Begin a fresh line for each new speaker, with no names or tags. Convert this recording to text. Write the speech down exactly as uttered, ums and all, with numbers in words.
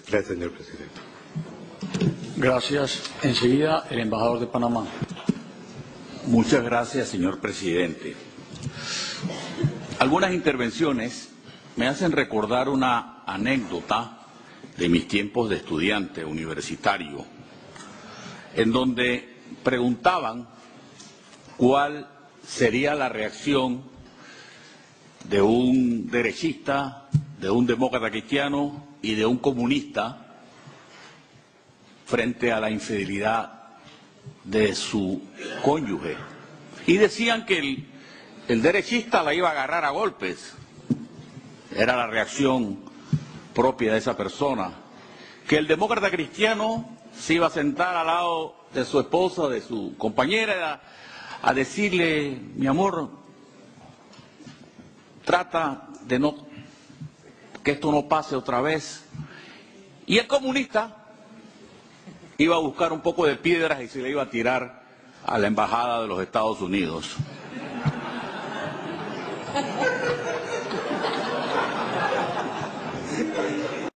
Gracias, señor presidente.
Gracias. Enseguida, el embajador de Panamá.
Muchas gracias, señor presidente. Algunas intervenciones me hacen recordar una anécdota de mis tiempos de estudiante universitario, en donde preguntaban cuál sería la reacción de un derechista, de un demócrata cristiano y de un comunista frente a la infidelidad de su cónyuge. Y decían que el, el derechista la iba a agarrar a golpes. Era la reacción propia de esa persona. Que el demócrata cristiano se iba a sentar al lado de su esposa, de su compañera, a, a decirle, mi amor, trata de no, que esto no pase otra vez. Y el comunista iba a buscar un poco de piedras y se le iba a tirar a la embajada de los Estados Unidos.